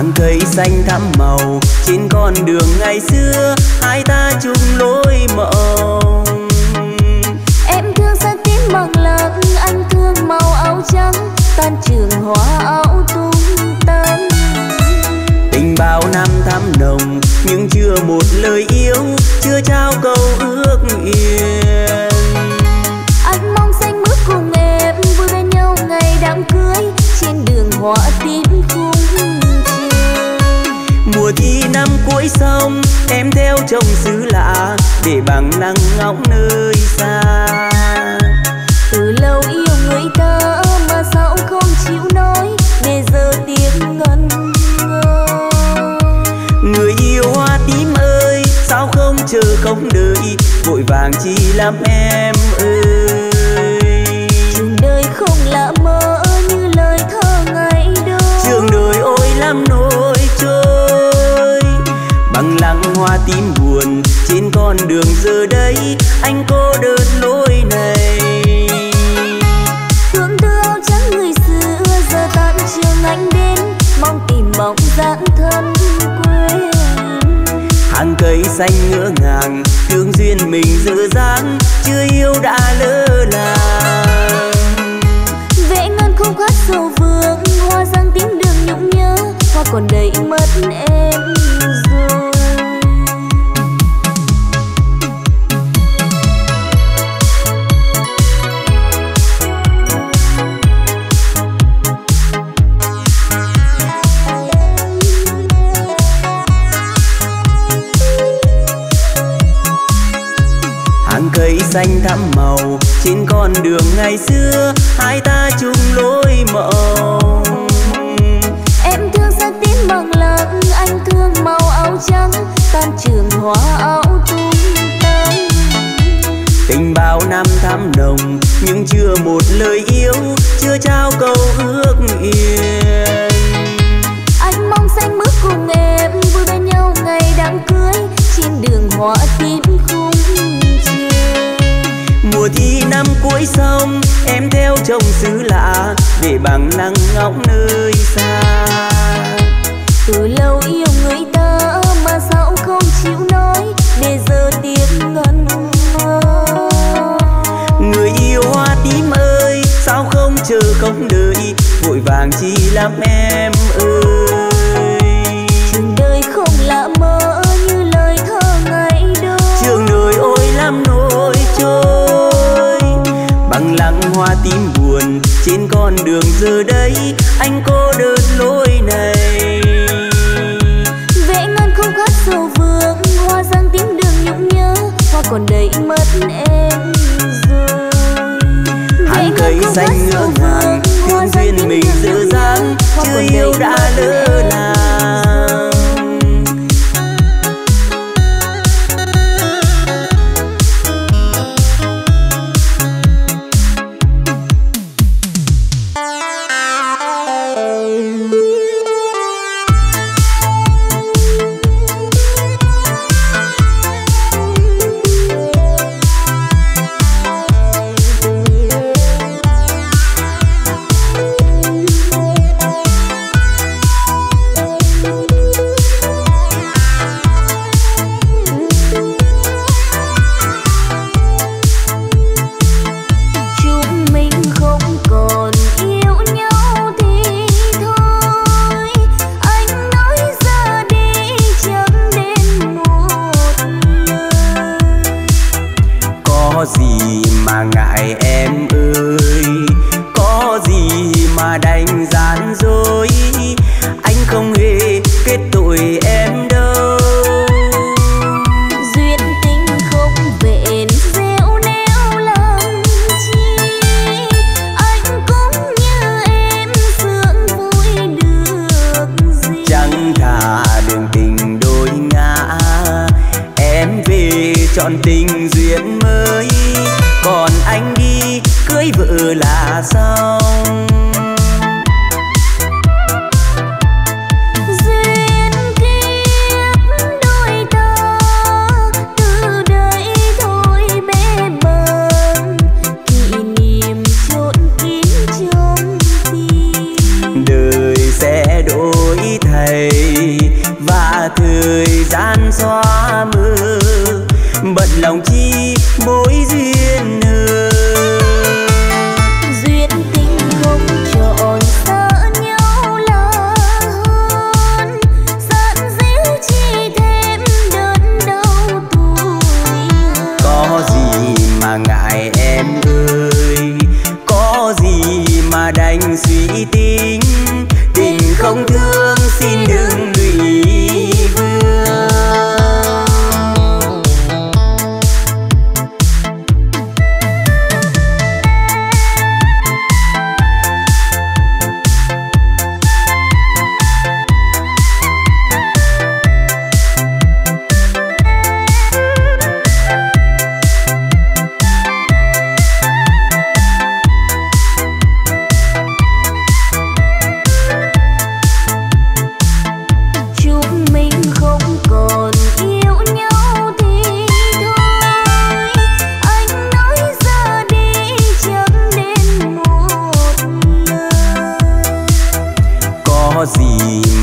hàng cây xanh thắm màu trên con đường ngày xưa hai ta chung lối mộng. Em thương sắc tím bằng lặng, anh thương màu áo trắng, tan trường hoa áo tung tăng. Tình bao năm thắm nồng nhưng chưa một lời yêu, chưa trao câu ước nguyện. Anh mong xanh bước cùng em vui bên nhau ngày đám cưới trên đường hoa tím khung trời. Mùa thi năm cuối xong em theo chồng xứ lạ để bằng nắng ngóng nơi xa. Từ lâu yêu người ta mà sao không chịu nói, để giờ tiếng ngân ngơ. Người yêu hoa tím ơi, sao không chờ không đợi, vội vàng chi lắm em ơi. Trường đời không là mơ như lời thơ ngày đó. Trường đời ôi lắm nỗi trôi, bằng lăng hoa tím buồn trên con đường giờ đây anh cô đơn lối này. Thương tư áo trắng người xưa giờ tan trường anh đến, mong tìm bóng dáng thân quê. Hàng cây xanh ngỡ ngàng thương duyên mình dở dáng, chưa yêu đã lỡ làng. Vẽ ngân khúc hát sầu vương, hoa giang tím đường nhung nhớ, hoa còn đầy mất em rồi. Cây xanh thắm màu trên con đường ngày xưa hai ta chung lối mộng. Em thương sắc tím bằng lặng, anh thương màu áo trắng, tan trường hoa áo tung tăng. Tình bao năm thắm nồng nhưng chưa một lời yêu, chưa trao câu ước nguyện. Anh mong xanh bước cùng em vui bên nhau ngày đám cưới trên đường hoa tím khung trời. Mùa thi năm cuối xong em theo chồng xứ lạ để bằng nắng ngóng nơi xa. Từ lâu yêu người ta mà sao không chịu nói, để giờ tiếng ngân ngơ. Người yêu hoa tím ơi, sao không chờ không đợi, vội vàng chi lắm em ơi. Trường đời không là mơ như lời thơ ngày đó. Trường đời ôi lắm nỗi trôi, bằng lăng hoa tím buồn trên con đường giờ đây anh cô đơn lối này. Vẽ ngân khúc hát sầu vương, hoa giang tím đường nhung nhớ, hoa còn đầy mất em rồi. Hàng cây xanh ngỡ ngàng thương duyên mình dở dáng, chưa yêu đã lỡ làng. chọn tình duyên mới, còn anh đi cưới vợ là xong. Duyên kiếp đôi ta từ đây thôi bé bờ, kỷ niệm chôn kín trong tim. Đời sẽ đổi thay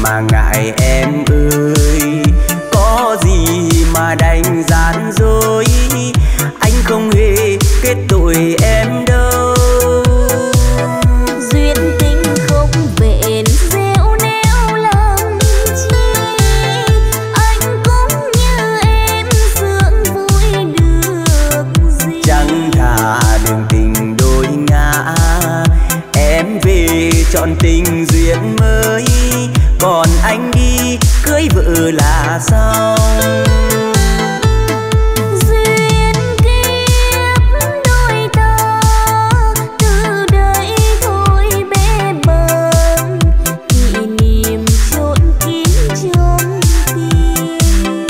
mà ngại em ơi, có gì mà đành gian dối, anh không hề kết tội em đâu. Duyên tình không bền dẻo néo làm chi, anh cũng như em sướng vui được gì. Chẳng thà đường tình đôi ngã, em về chọn tình duyên mới, còn anh đi cưới vợ là xong. Duyên kiếp đôi ta từ đây thôi bé bần, kỷ niệm chôn kín trong tim.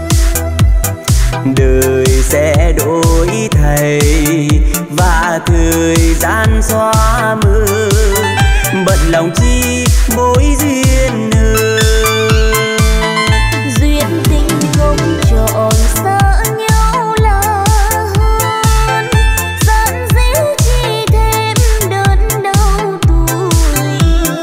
Đời sẽ đổi thay và thời gian xóa mờ, bận lòng chi mối duyên nợ. Duyên tình không chọn xa nhau là hơn, giận díu chi thêm đớn đau tuổi.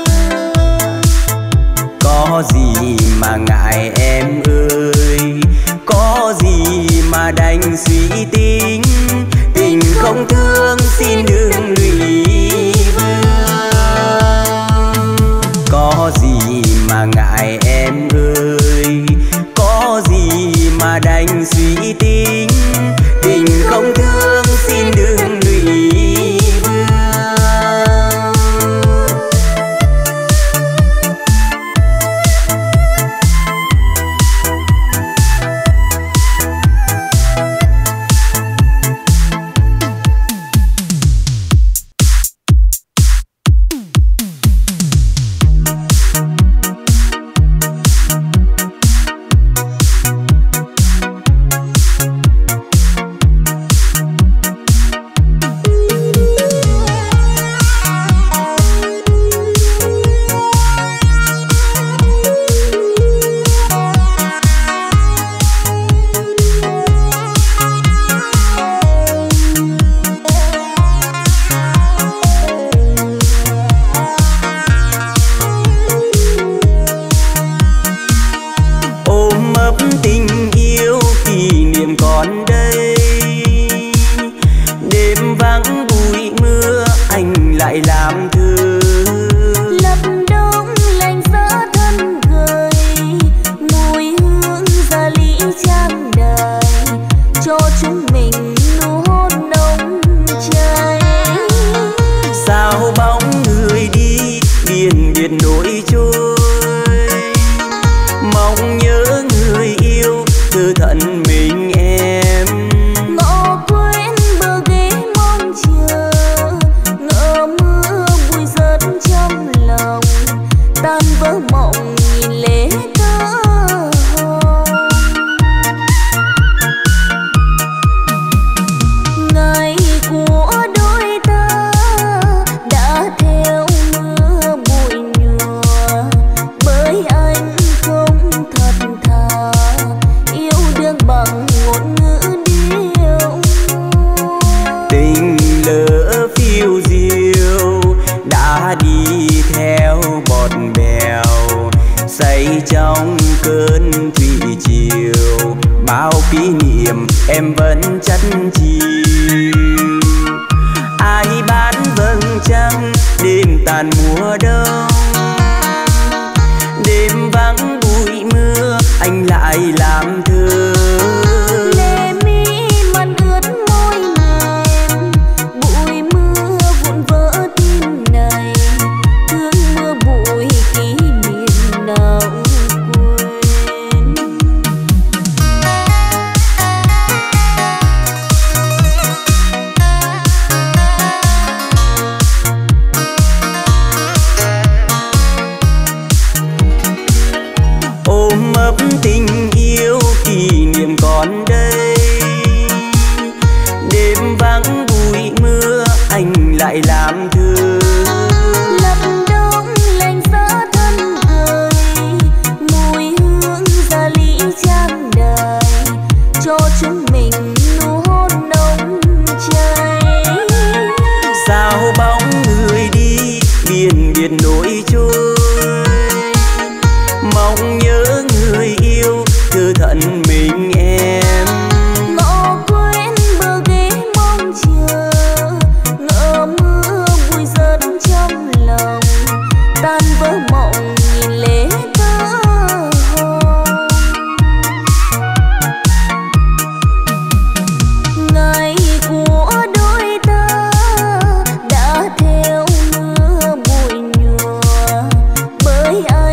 Có gì mà ngại em ơi, có gì mà đành suy tính, tình không thương xin đừng lụy vương. Có gì mà ngại em ơi, có gì mà đành suy tính, tình không thương xin đừng lụy vương.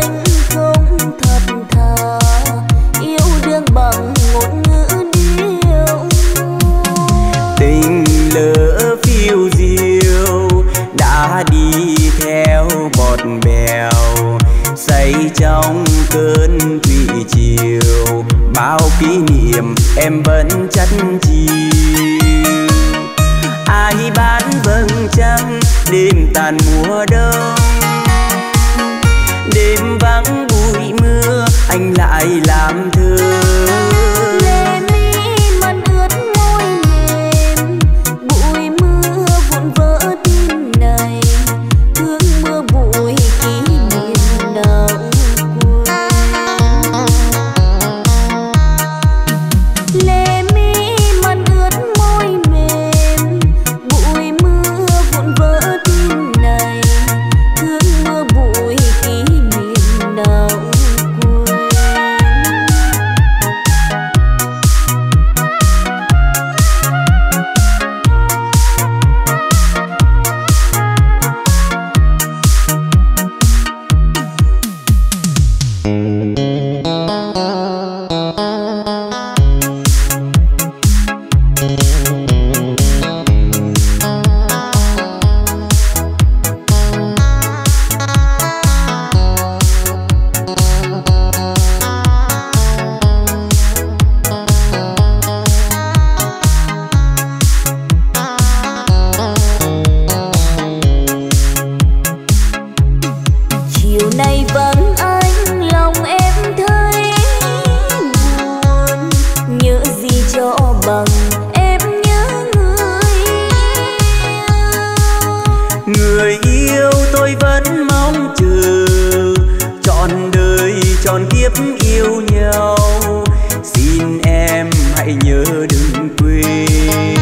anh không thật thà, yêu đương bằng ngôn ngữ điệu. Tình lỡ phiêu diêu đã đi theo bọt bèo, say trong cơn thủy triều. Bao kỷ niệm em vẫn chắt chiu. Ai bán vầng trăng đêm tàn mùa đông, đêm vắng bụi mưa anh lại làm thơ. Lệ mi mặn ướt môi mềm, bụi mưa vụn vỡ tim này, thương mưa bụi kỷ niệm nào quên. Lệ mi mặn ướt môi mềm, bụi mưa vụn vỡ tim này, thương mưa bụi kỷ niệm nào quên. Chiều nay vắng anh lòng em thấy buồn, nhớ gì cho bằng em nhớ Người yêu tôi vẫn mong chờ, trọn đời trọn kiếp yêu nhau. Xin em hãy nhớ đừng quên.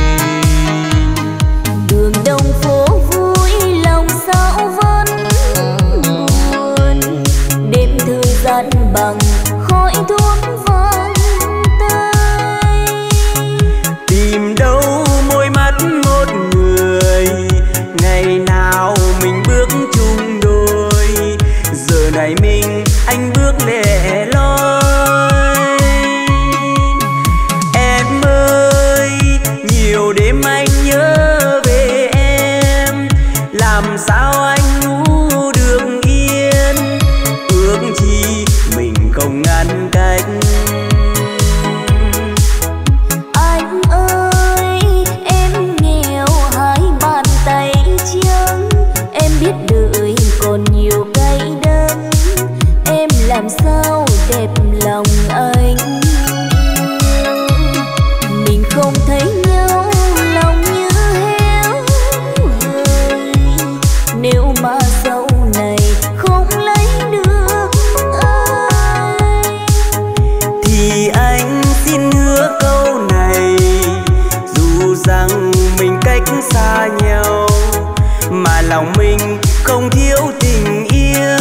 đường đông phố vui lòng sao vẫn buồn, đêm thời gian bằng khói thuốc vang tay. Tìm đâu môi mắt một người, ngày nào mình bước chung đôi. Giờ này mình anh bước lẻ loi. Em ơi, nhiều đêm anh nhớ về em, làm sao anh ngủ được yên. Ước chi mình không ngăn cách. Anh ơi, em nghèo hai bàn tay trắng, em biết đời còn nhiều cay đắng, em làm sao đẹp lòng anh. Mình không thấy nhau lòng như héo hời, nếu mà sau này không lấy được ai, Thì anh xin hứa câu này, dù rằng mình cách xa nhau, mà lòng mình không thiếu tình yêu.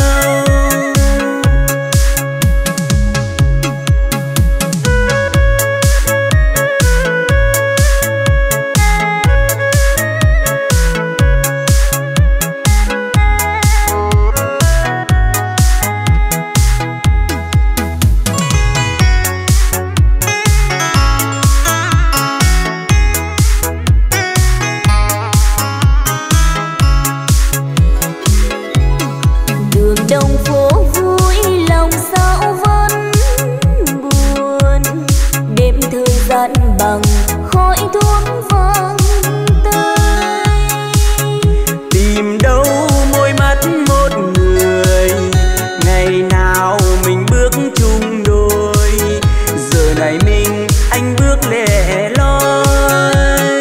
đường đông phố vui lòng sao vẫn buồn, đêm thời gian bằng khói thuốc vang tay. Tìm đâu môi mắt một người, ngày nào mình bước chung đôi. Giờ này mình anh bước lẻ loi.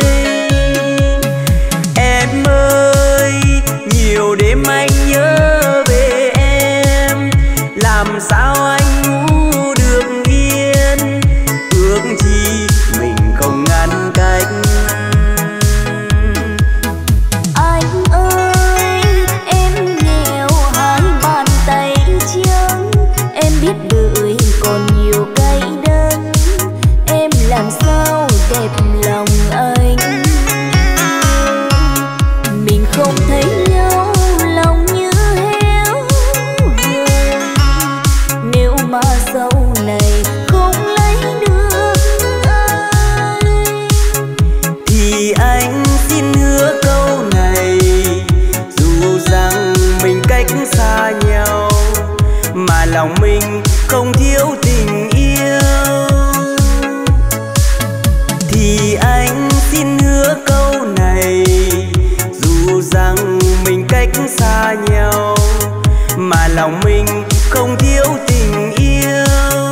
Em ơi, nhiều đêm anh nhớ về em, làm sao anh ngủ được yên. Ước chi mình không ngăn cách. Anh ơi, em nghèo hai bàn tay trắng, em biết đời còn nhiều cay đắng, em làm sao đẹp lòng anh. Mình không thấy nhau lòng như héo hời, lòng mình không thiếu tình yêu, thì anh xin hứa câu này, dù rằng mình cách xa nhau mà lòng mình không thiếu tình yêu.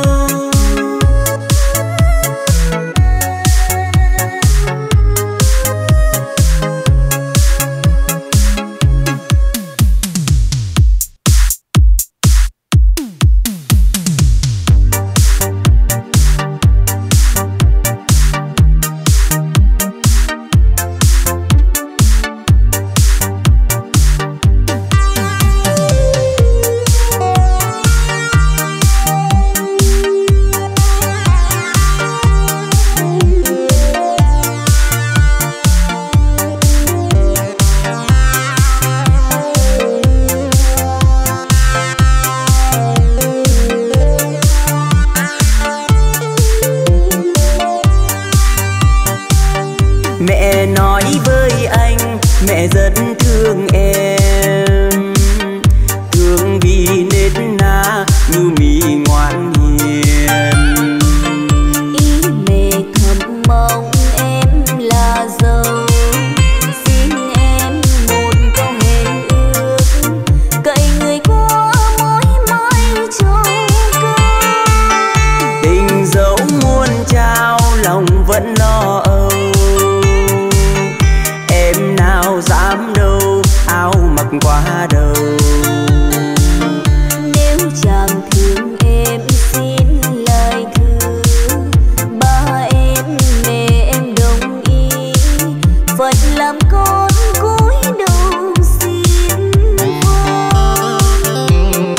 Mẹ nói với anh mẹ rất thương em, thương vì nết na như mì ngoan hiền. Ý mẹ thầm mong em là dâu, xin em một câu hẹn ước, cậy người qua mối mãi trông cơ. Tình dẫu muôn trao lòng vẫn lo âu, em nào dám đâu áo mặc quá đầu. Nếu chàng thương em xin lời thư, ba em mẹ em đồng ý, Phật làm con cúi đầu xin vâng.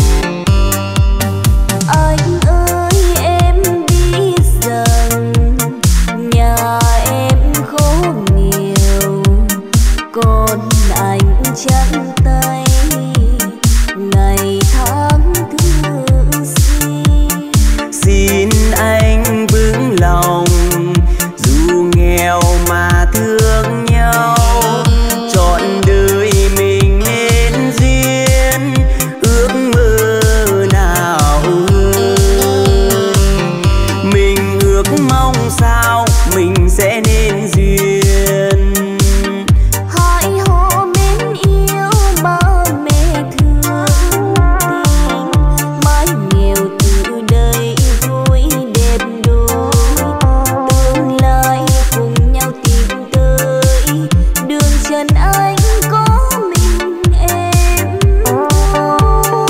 Anh ơi em biết rằng nhà em khổ nghèo, còn anh trắng tay ngày tháng thương xin. Xin anh vững lòng dù nghèo mà thương nhau, chọn đời mình nên duyên ước mơ nào mình ước mong sao mình sẽ nên duyên. Hãy hò mến yêu ba mẹ thương tình, mái nghèo từ đây vui đẹp đôi, tương lai cùng nhau tìm tới, đường trần anh có mình em thôi.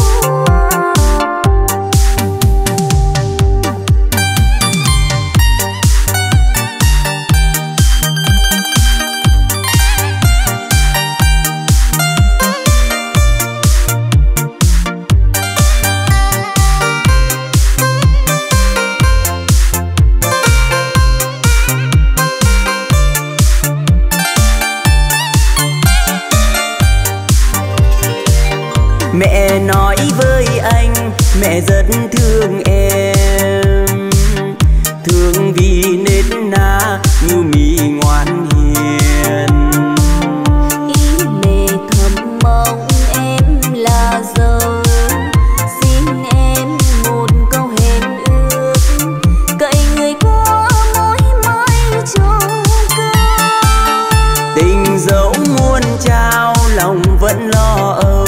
Mẹ nói với anh mẹ rất thương em, thương vì nết na như mì ngoan hiền. Ý mẹ thầm mong em là dâu, xin em một câu hẹn ước, cậy người qua mối mãi trông cơ. Tình dẫu muôn trao lòng vẫn lo âu,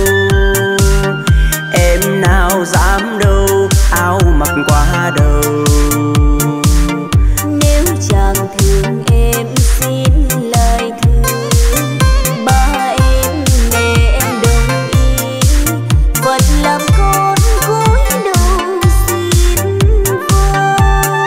em nào dám đâu áo mặc quá đầu. Nếu chàng thương em xin lời thư, ba em mẹ em đồng ý, Phật làm con cúi đầu xin vâng.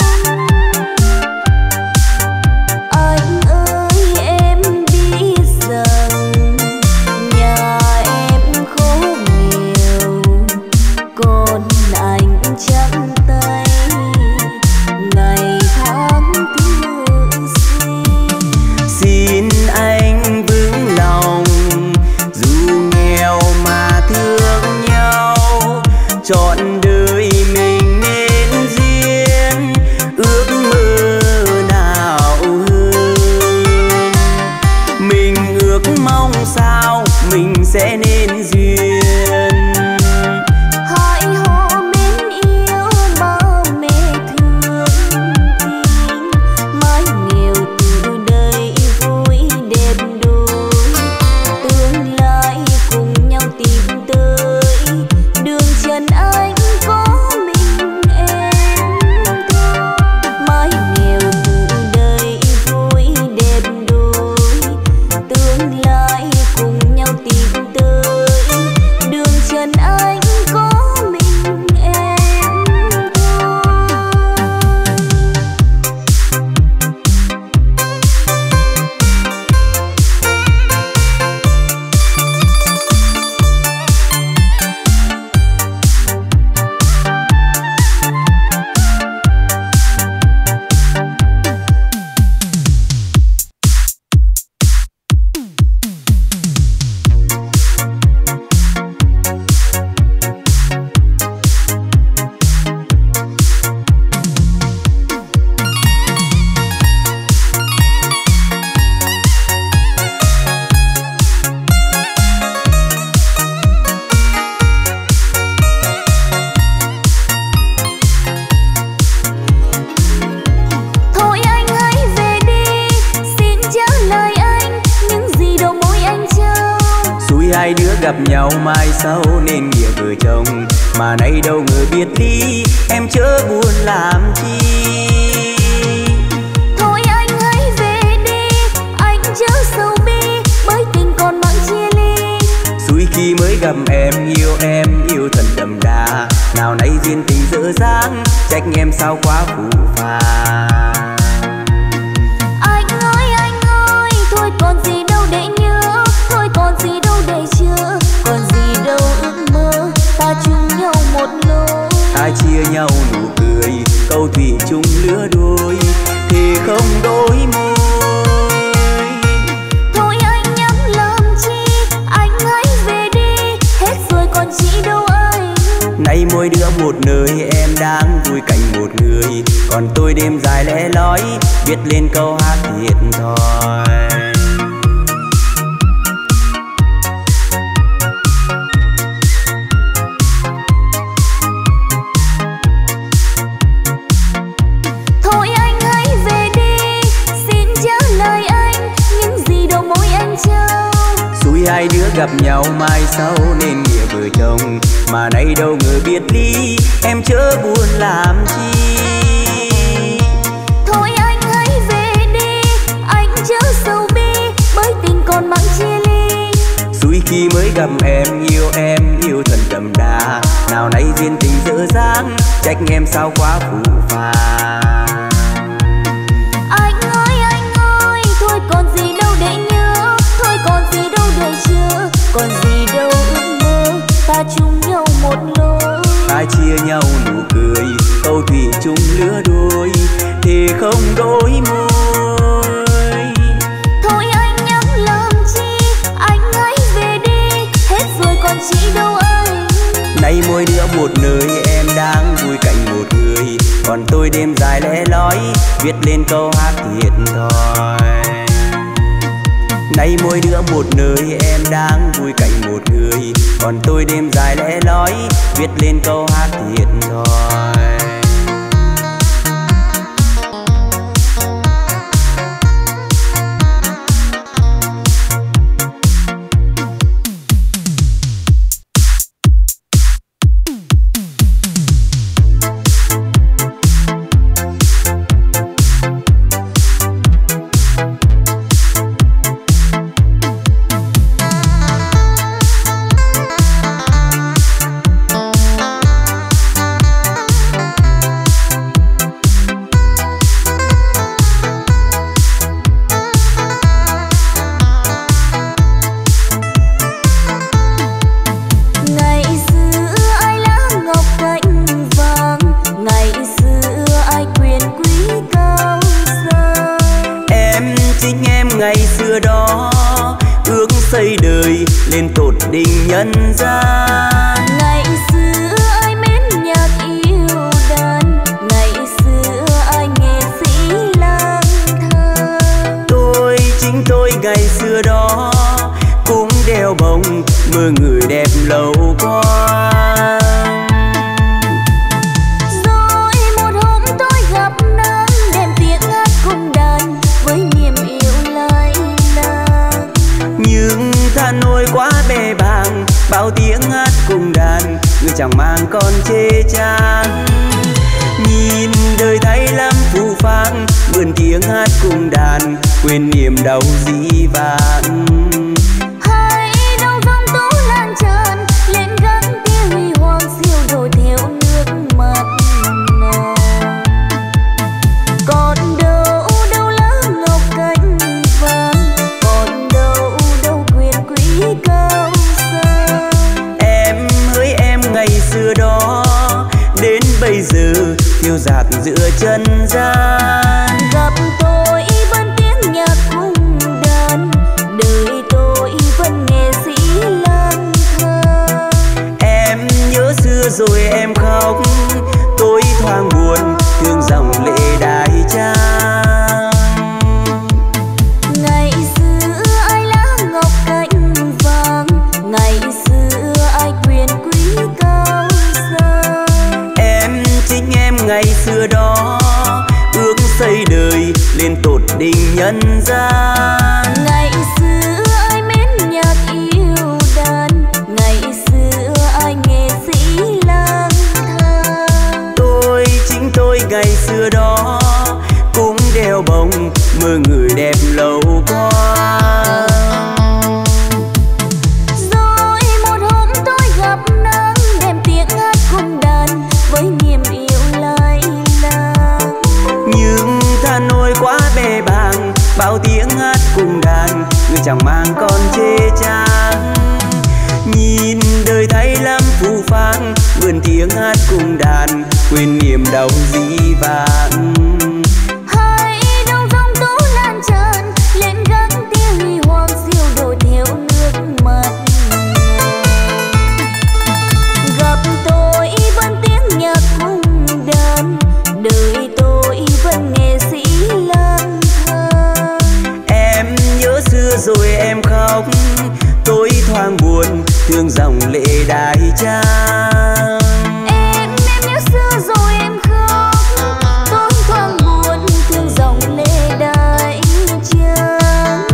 Anh ơi em biết rằng nhà em khổ nghèo, còn anh trắng tay ngày tháng thương xin. Xin anh vững lòng dù nghèo mà thương nhau, chọn đời mình nên duyên ước mơ nào hơn mình ước mong sao mình sẽ nên duyên. Hãy hò gặp nhau mai sau nên nghĩa vợ chồng, mà nay đâu ngờ biệt ly, em chớ buồn làm chi. Thôi anh hãy về đi, anh chớ sầu bi, bởi tình còn mang chia ly. Xui khi mới gặp em yêu thật đậm đà, nào nay duyên tình dở dang, trách em sao quá phũ phàng. Anh ơi, thôi còn gì đâu để nhớ, thôi còn gì đâu để chờ, còn gì đâu ước mơ, ta chung nhau một lối. Ta chia nhau nụ cười, câu thủy chung lứa đôi, thì không đôi môi. Thôi anh nhắm làm chi, anh hãy về đi, hết rồi còn chị đâu anh. Nay mỗi đứa một nơi, em đang vui cạnh một người, còn tôi đêm dài lẻ loi, viết lên câu hát thiệt thòi. Thôi anh hãy về đi, xin trả lời anh, những gì đầu môi anh trao. Xui hai đứa gặp nhau mai sau nên nghĩa vợ chồng, mà nay đâu ngờ biệt ly, em chớ buồn làm chi. Thôi anh hãy về đi, anh chớ sầu bi, bởi tình còn mang chia ly. Xui khi mới gặp em yêu thật đậm đà, nào nay duyên tình dở dang, trách em sao quá phũ phàng. Anh ơi, thôi còn gì đâu để nhớ, thôi còn gì đâu để chờ, còn gì đâu ước mơ, ta chung nhau một lối. Ta chia nhau nụ cười, câu thủy chung lứa đôi, thì không đôi môi. Thôi anh nhắm làm chi, anh hãy về đi, hết rồi còn chị đâu anh. Nay mỗi đứa một nơi, em đang vui cạnh một người, còn tôi đêm dài lẻ loi, viết lên câu hát thiệt thòi. Nay mỗi đứa một nơi, em đang vui cạnh một người, còn tôi đêm dài lẻ loi, viết lên câu hát thiệt thòi. Xây đời lên tột đỉnh nhân gian. Ngày xưa ai mến nhạc yêu đàn, ngày xưa ai nghệ sĩ lang thang. Chính tôi ngày xưa đó cũng đeo bồng mơ người đẹp lâu qua. Rồi một hôm tôi gặp nàng, đem tiếng hát cùng đàn với niềm yêu lai lang. Nhưng tha nỗi quá bề bàng, bao tiếng hát cùng đàn người chẳng mang con chê chán. Nhìn đời thay lắm phù phang, mượn tiếng hát cùng đàn quên niềm đau dĩ vãng. Hãy đâu dòng tố lan tràn lên gắn tia huy hoàng siêu rồi theo nước mắt nàng. Còn đâu đâu lá ngọc cánh vàng, còn đâu đâu quyền quý cao sang. Em hỡi em ngày xưa đó đến bây giờ phiêu dạt giữa chân gian. Gặp tôi vẫn tiếng nhạc cung đàn, đời tôi vẫn nghệ sĩ lang thang. Em nhớ xưa rồi em khóc, tôi thoáng buồn thương dòng lệ đài trang. Ngày xưa ai lá ngọc cánh vàng, ngày xưa ai quyền quý cao sang. Em chính em ngày xưa đó ước xây đời lên tột đỉnh nhân gian. Ngày xưa ai mến nhạc yêu đàn, ngày xưa đó cũng đeo bồng mơ người đẹp lâu qua. Rồi một hôm tôi gặp nắng đem tiếng hát cùng đàn với niềm yêu lai láng. Nhưng tha nỗi quá bề bàng, bao tiếng hát cùng đàn người chẳng mang con chê chang. Nhìn đời thay lắm phù phang, vườn tiếng hát cùng đàn quên niềm đau dĩ vãng. Hãy đâu dòng tố lan tràn lên gác tiếng huy hoàng siêu độ theo nước mắt. Gặp tôi vẫn tiếng nhạc cùng đàn, đời tôi vẫn nghệ sĩ lang thang. Em nhớ xưa rồi em khóc, tôi thoáng buồn thương dòng lệ đại trang. Em nhớ xưa rồi em khóc, tôi thoáng buồn thương dòng lệ đại trang.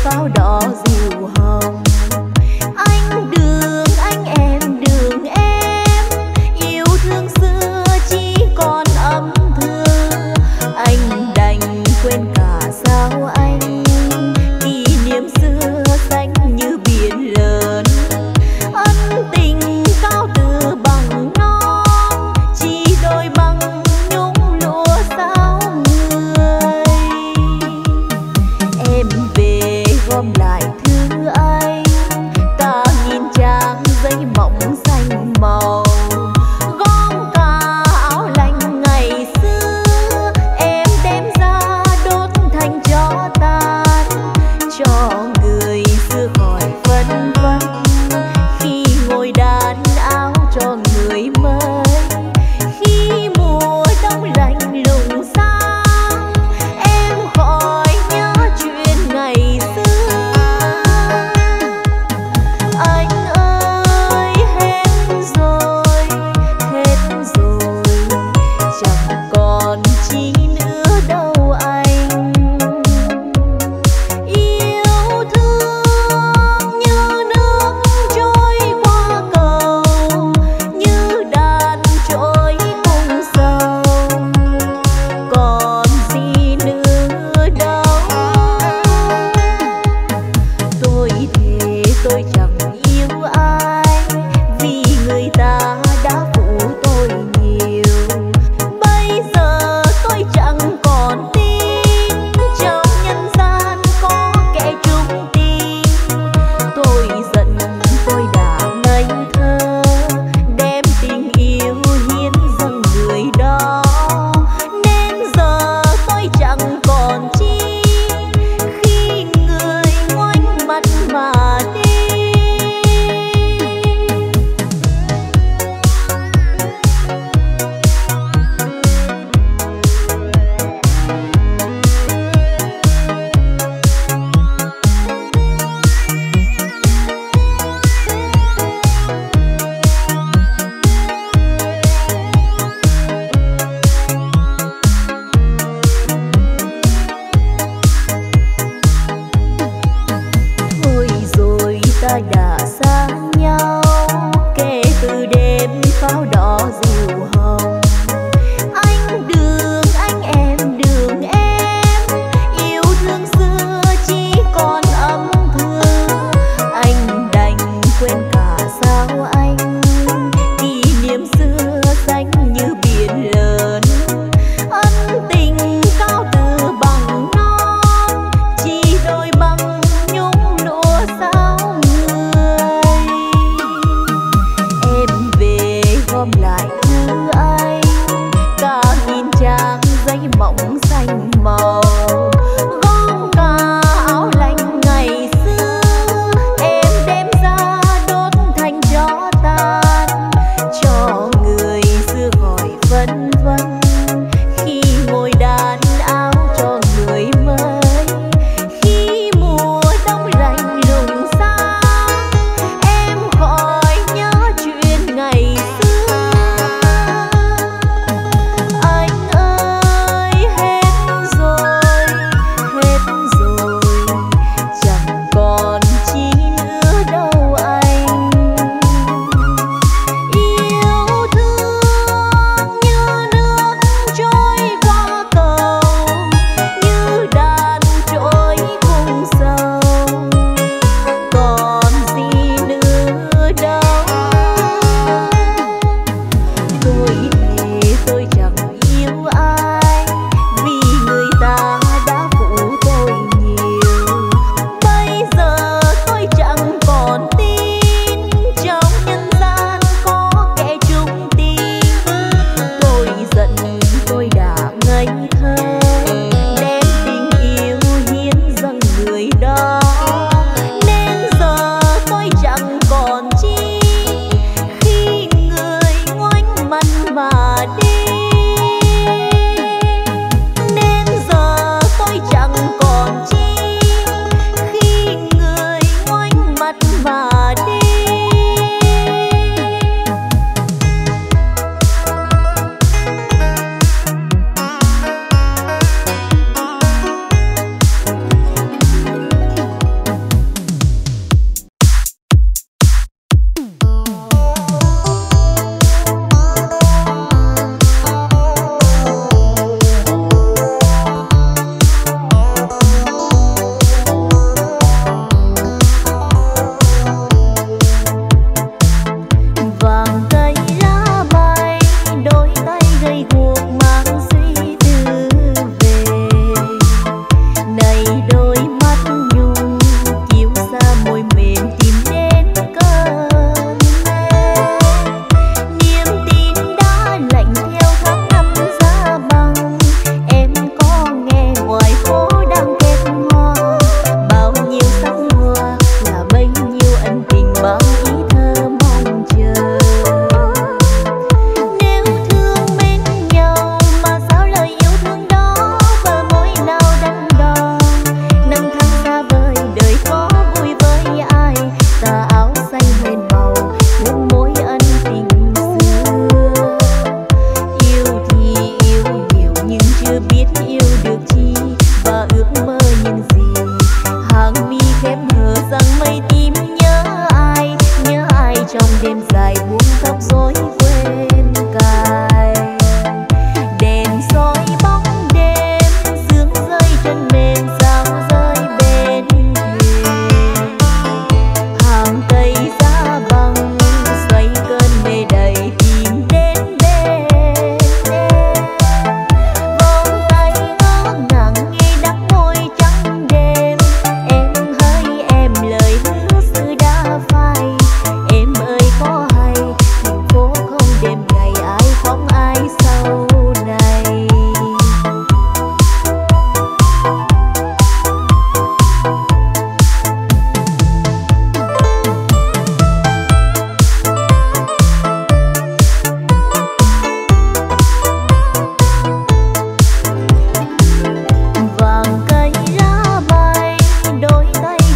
pháo đỏ diều hồng. Anh em đường em, yêu thương xưa chỉ còn âm thơ. Anh đành quên cả sao anh, kỷ niệm xưa xanh như biển lớn. Ân tình cao từ bằng non, chỉ đôi bằng nhung lụa sao người. Em về gom lại thư anh, cả nghìn trang giấy mộng xanh màu. Gom cả áo lạnh ngày xưa, em đem ra đốt thành tro tàn, cho người xưa khỏi phân vân khi ngồi đàn áo cho người mới. Khi mùa đông lạnh lùng sang, em khỏi nhớ chuyện ngày xưa. Anh ơi hết rồi, chẳng còn chi nữa đâu anh. Yêu thương như nước trôi qua cầu, như đàn trôi cùng sầu, còn gì nữa đâu. Tôi thề tôi chẳng yêu ai, vì người ta đã phụ tôi nhiều. Bây giờ tôi chẳng còn tin trong nhân gian có kẻ chung tình. Tôi giận tôi đã ngây thơ, đem tình yêu hiến dâng người đó. Nên giờ tôi chẳng còn chi khi người ngoảnh mặt mà đi. Thôi rồi ta đã xa nhau, kể từ đêm pháo đỏ diều hồng. Anh em đường em, yêu thương xưa chỉ còn âm thơ. Anh đành quên cả sao anh, kỷ niệm xưa xanh như biển lớn. Ân tình cao từ bằng non, chỉ đôi bằng nhung lụa sao người.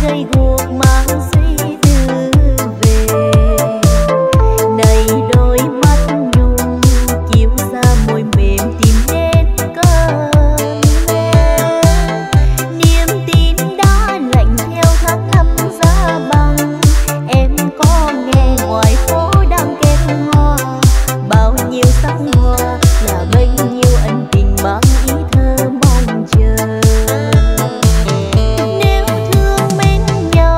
gầy guộc mang suy tư về. Này đôi mắt nhung chiếu ra môi mềm tìm đến cơn mê. Niềm tin đã lạnh theo tháng năm giá băng. Em có nghe ngoài phố đang kết hoa, bao nhiêu sắc hoa là bấy nhiêu ân tình mang ý thơ mong chờ. Nếu thương mến nhau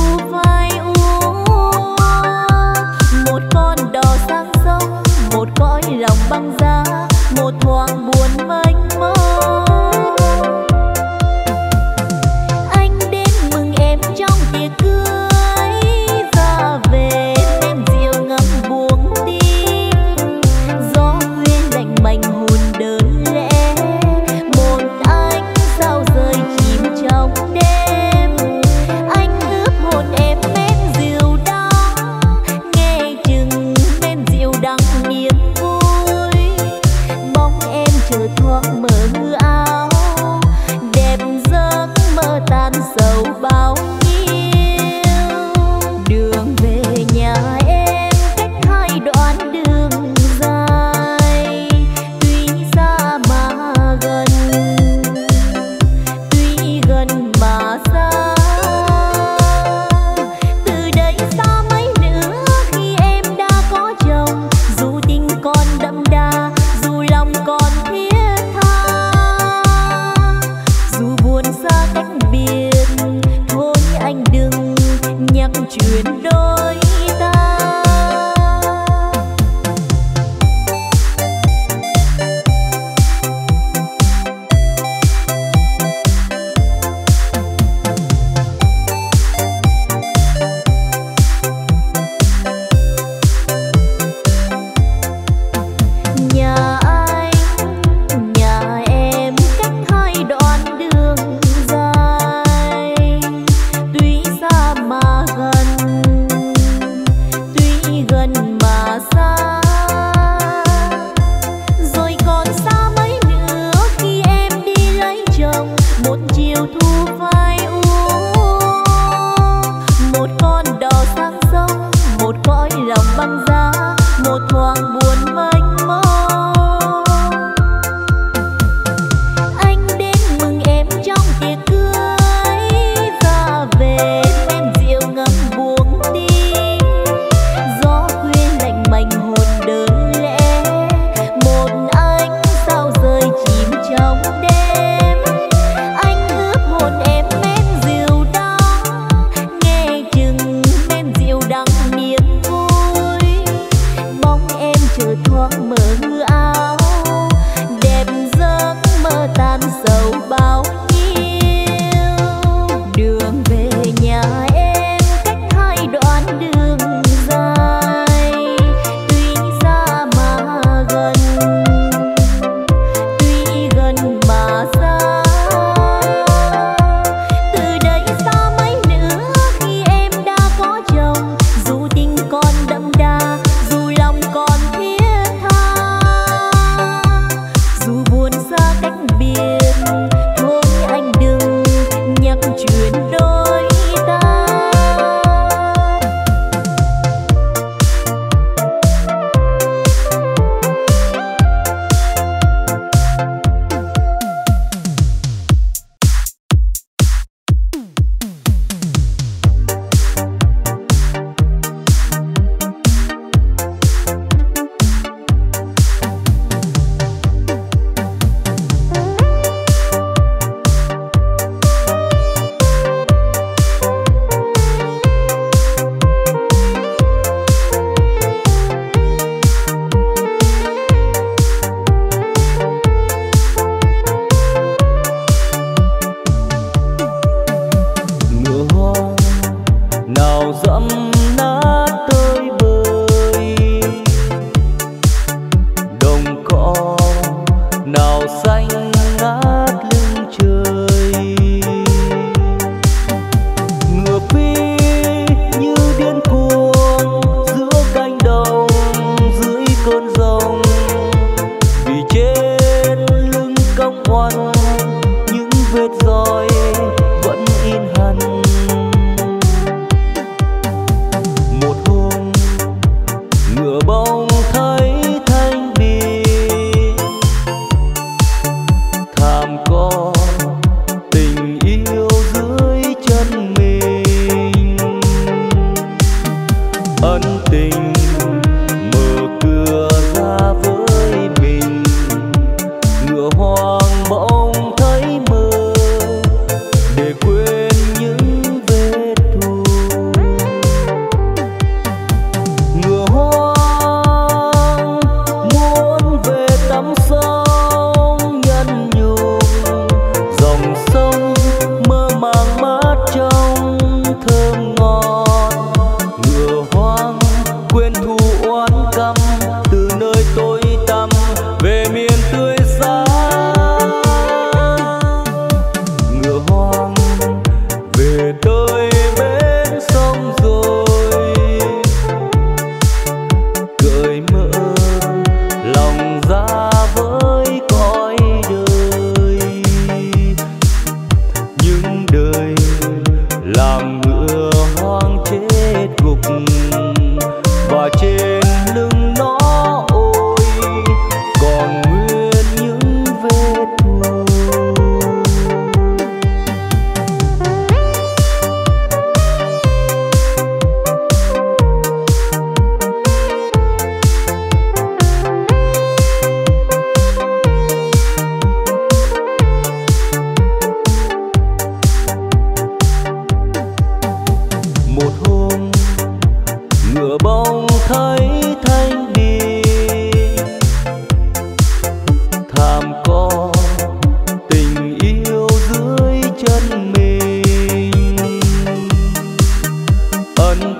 thu phai úa. Một con đò sang sông, một cõi lòng băng giá, một thoáng buồn mênh mông. Anh đến mừng em trong tiệc cưới, ra về men rượu ngâm buông tim. Gió khuya lạnh mạnh hồn đơn lẽ, một anh sao rơi chìm trong đêm. Anh ướp hồn em men rượu đắng, nghe chừng men rượu đắng niềm vui. Bóng em chợt thoáng mơ áo, đẹp giấc mơ tan sầu bao nhiêu. Đường về nhà em cách hai đoạn đường dài, tuy xa mà gần, tuy gần mà xa. Từ đây xa mấy nữa khi em đã có chồng, dù tình còn đậm đà, dù lòng còn thiết tha, dù buồn xa cách biệt, thôi anh đừng nhắc chuyện đôi ta. Nhà anh, nhà em cách hai đoạn đường dài, tuy xa mà gần, tuy gần mà xa. Rồi còn xa mấy nữa khi em đi lấy chồng, một chiều thu phai úa. Một con đò sang sông, một cõi lòng băng giá, một thoáng buồn mênh mông. Anh đến mừng em trong tiệc cưới, ra về men rượu ngâm buông tim. Gió khuya lạnh mạnh hồn đơn lẽ, một anh sao rơi chìm trong đêm. Anh ướp hồn em men rượu đắng, nghe chừng men rượu đắng niềm vui. Bóng em chợt thoáng mơ áo, đẹp giấc mơ tan sầu bao nhiêu. Đường về nhà em cách hai đoạn đường dài, tuy xa mà gần, tuy gần mà xa. Từ đây xa mấy nữa khi em đã có chồng, dù tình còn đậm đà, dù lòng còn thiết tha, dù buồn xa cách biệt, thôi anh đừng nhắc chuyện đôi ta. Ngựa hoa nào dẫm nát tơi bời, đồng cỏ nào xanh ngát lưng trời. Ngựa phi như điên cuồng giữa cánh đồng, dưới cơn giông, vì trên lưng cong oằn những vết roi vẫn in hằn.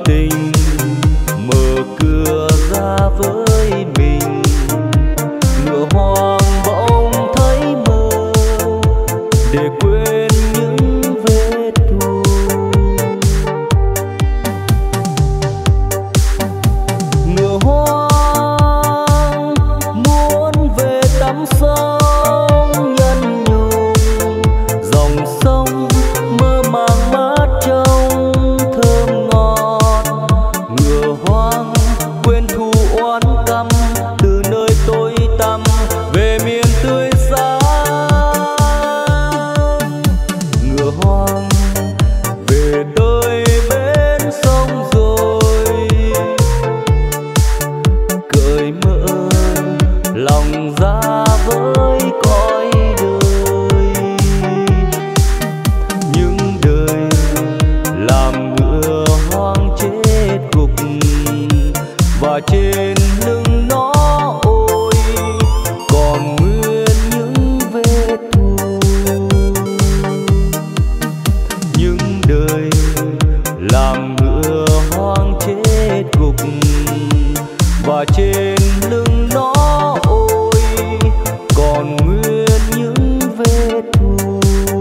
tình mở cửa ra với mình. Ngựa hoang bỗng thấy mơ để quên những vết thù. Ngựa hoang muốn về tắm sông nhân nhung, dòng sông mơ màng mát trong thơm ngọt. Ngựa hoang quên thù oán căm từ nơi tối tăm về miền tươi sáng. Ngựa hoang về tới bên sông rồi, cởi mở lòng ra với cõi đời. Những đời làm ngựa hoang chết gục, và trên lưng nó ôi còn nguyên những vết thù. Những đời làm ngựa hoang chết gục, và trên lưng nó ôi còn nguyên những vết thù.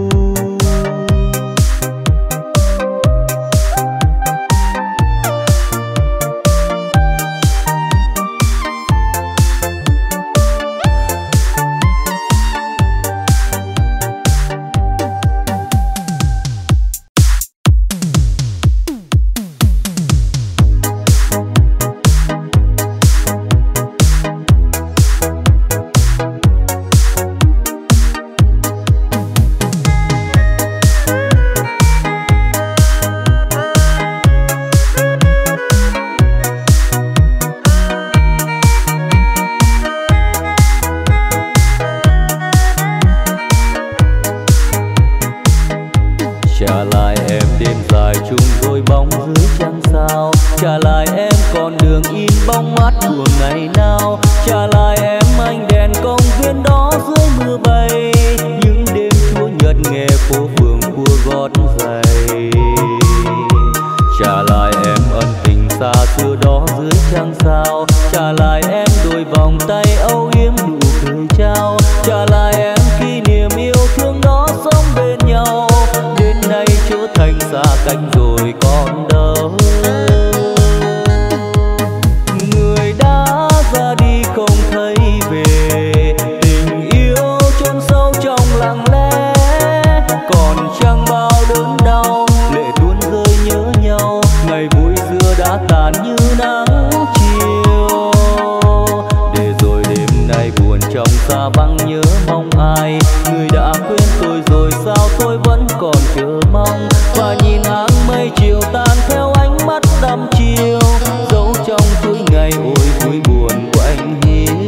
Trả lại em đêm dài chung đôi bóng dưới trăng sao. Trả lại em con đường in bóng mát của ngày nào. Trả lại em ánh đèn công viên đó dưới mưa bay. Những đêm chúa nhật nghe phố phường cua gót giày. Trả lại em ân tình xa xưa đó dưới trăng sao. Trả lại em đôi vòng tay âu yếm đủ cười trao. Trả lại em kỷ niệm yêu thương đó sống bên nhau. Đến nay trở thành xa cách rồi còn đâu. Người đã ra đi không thấy về, tình yêu chôn sâu trong lặng lẽ. Còn chẳng bao đớn đau, lệ tuôn rơi nhớ nhau. Ngày vui xưa đã tàn như nắng chiều. Để rồi đêm nay buồn trong xa vắng nhớ mong ai. Người đã quên tôi rồi sao tôi vẫn còn chờ mong. Và nhìn áng mây chiều tan theo ánh mắt đăm chiều, dấu trong chuỗi ngày ôi vui buồn của anh Hiếu.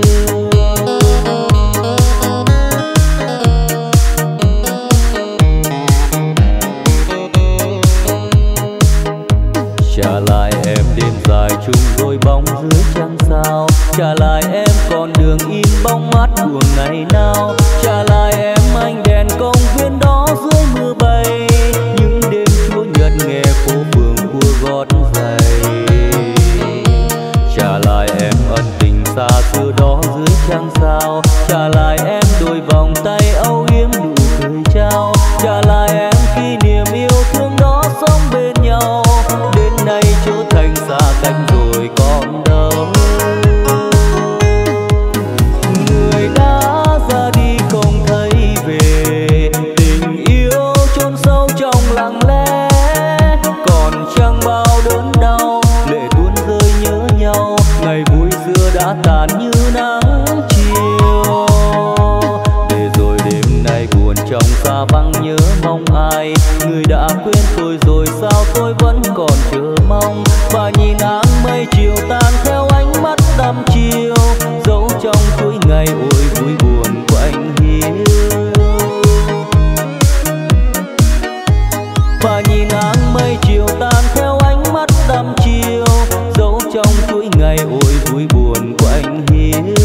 Trả lại em đêm dài chung đôi bóng dưới trăng sao. Trả lại em con đường in bóng mát của ngày nào. Trả lại em ánh đèn công viên đó dưới mưa bay. Những đêm chúa nhật nghe phố phường cua gót giày. Trả lại em ân tình xa xưa đó dưới trăng sao. Trả lại em đôi vòng tay âu yếm đủ cười trao. Trả lại em kỷ niệm yêu thương đó sống bên nhau. Đến nay trở thành xa cách rồi còn đâu. Người đã ra đi không thấy về, tình yêu chôn sâu trong lặng lẽ. Còn chẳng bao đớn đau, lệ tuôn rơi nhớ nhau. Ngày vui xưa đã tàn như nắng chiều. Để rồi đêm nay buồn trong xa vắng nhớ mong ai. Người đã quên tôi rồi sao tôi vẫn còn chờ mong. Và nhìn áng mây chiều tan theo ánh mắt đăm chiều, dấu trong chuỗi ngày ôi vui buồn của anh Hiếu. Và nhìn áng mây chiều tan theo ánh mắt đăm chiều, dấu trong chuỗi ngày ôi vui buồn của anh Hiếu.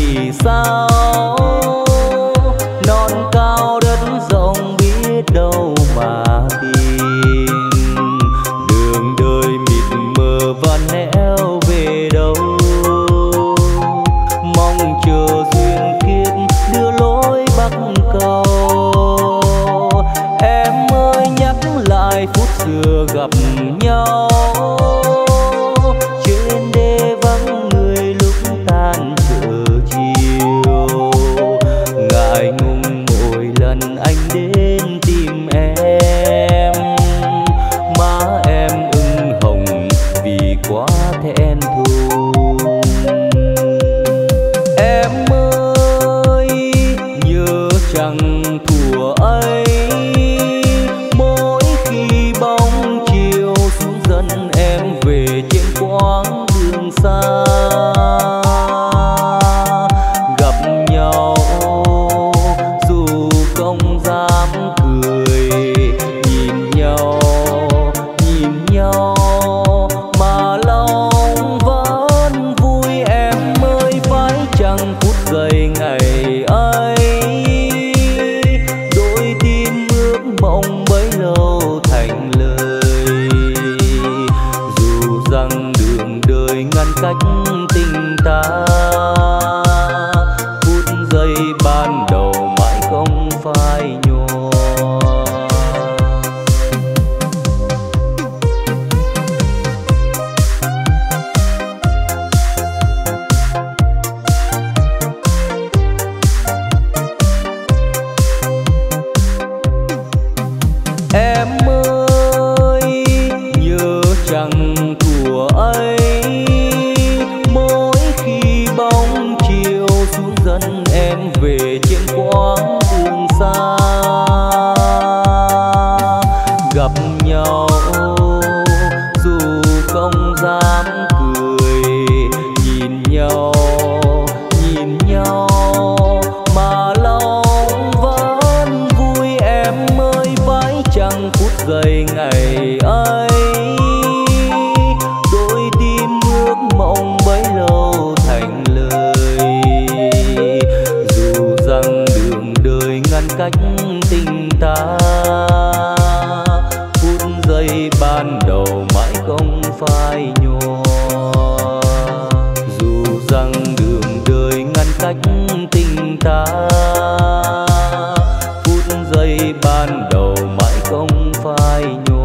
vì sao non cao đất rộng biết đâu mà tìm, đường đời mịt mờ và nẻo về đâu, mong chờ duyên kiếp đưa lối bắc cầu. Em ơi nhắc lại phút xưa gặp nhau, trên đê vắng người lúc tan chợ chiều, ngại ngùng mỗi lần anh đến tìm em, má em ửng hồng vì quá thẹn thùng. Em ơi nhớ chẳng thủa ấy, mỗi khi bóng chiều xuống dần em về trên quãng đường xa, gặp nhau dù không dám cười, nhìn nhau mà lòng vẫn vui. Em ơi phải chăng phút giây ngày ấy, đôi tim ước mộng bấy lâu thành lời, dù rằng đường đời ngăn cách tình ta, phút giây ban đầu mãi không phai nhòa. Em ơi nhớ chẳng thủa ấy, mỗi khi bóng chiều xuống dần em về trên quãng đường xa, gặp nhau dù không dám cười, nhìn nhau mà lòng vẫn vui. Em ơi phải chăng phút giây ngày ấy, đôi tim ước mộng bấy lâu thành lời, dù rằng đường đời ngăn cách tình ta, phút giây ban đầu mãi không phai nhòa, dù rằng đường đời ngăn cách tình ta, phút giây ban đầu mãi không phai nhòa.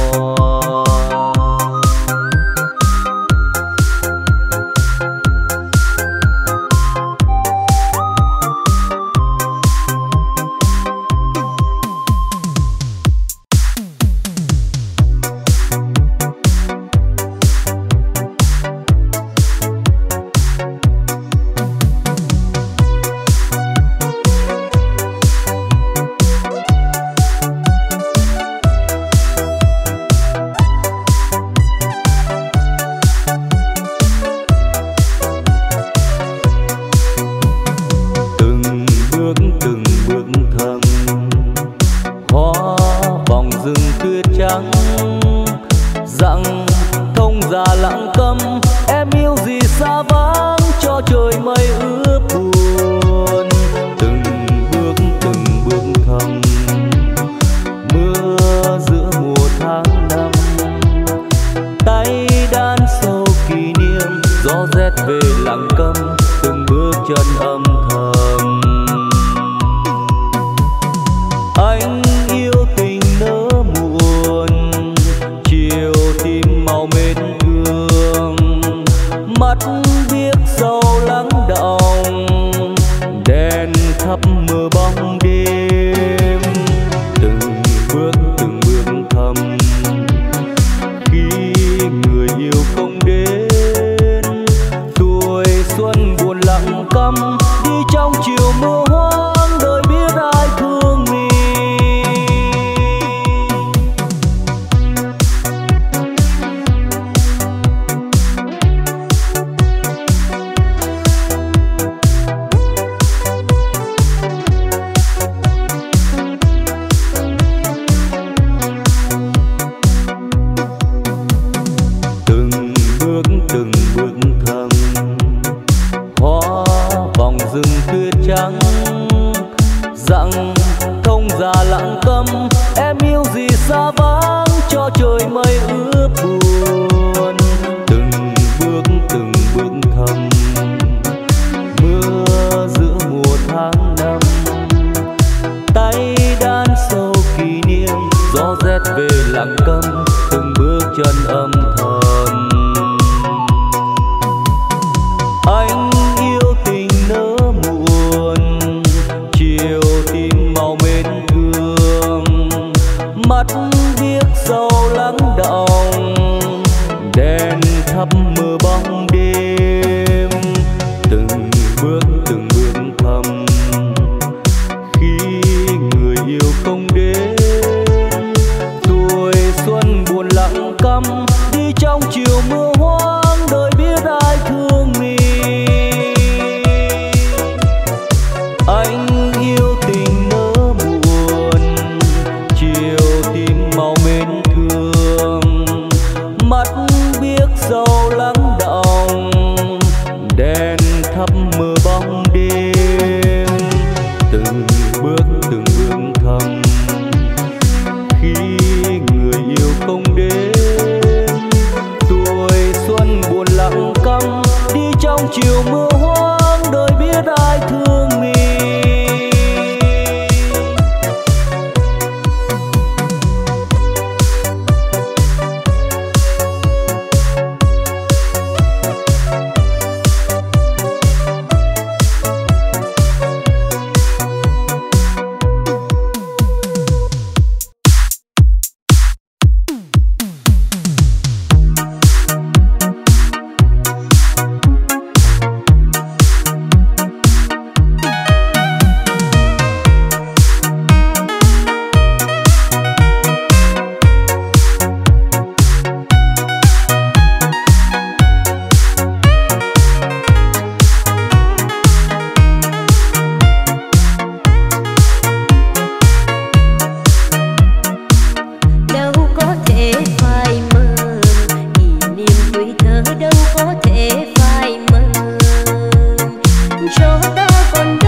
Từng bước thầm hoa vòng rừng tuyết trắng, dặn thông già lặng câm em yêu gì xa vắng cho trời mây ướt buồn. Từng bước thầm mưa giữa mùa tháng năm, tay đan sâu kỷ niệm gió rét về lặng câm, từng bước chân âm thầm. Anh yêu tình nỡ muộn, chiều tim màu mến thương, mắt biếc sâu lắng đọng, đèn khắp mờ bóng đêm. Từng bước thầm khi người yêu không đến, tuổi xuân buồn lặng câm đi trong chiều mưa hoang, đời biết ai thương mình. Từng bước thầm hoa vòng rừng tuyết trắng, dặn thông già lặng câm. Em yêu gì xa vắng cho trời mây ướp buồn. Từng bước thầm mưa giữa mùa tháng năm, tay đan sâu kỷ niệm gió rét về lặng câm. Từng bước chân âm thầm anh yêu tình nỡ muộn, chiều tim màu mến thương, mắt biếc sâu lắng đọng, đèn thắp mờ bóng đêm. Từng bước thầm khi người yêu không đến, tuổi xuân buồn lặng câm đi trong chiều mưa hoang, đời biết ai thương mình. Anh yêu tình nỡ buồn, chiều tim màu mến thương, mắt biếc sâu lắng đọng, đèn thắp mờ bóng đêm. Từng bước thầm khi người yêu không đến, tuổi xuân buồn lặng câm đi trong chiều mưa hoang, đời biết ai thương mình. Cho ta còn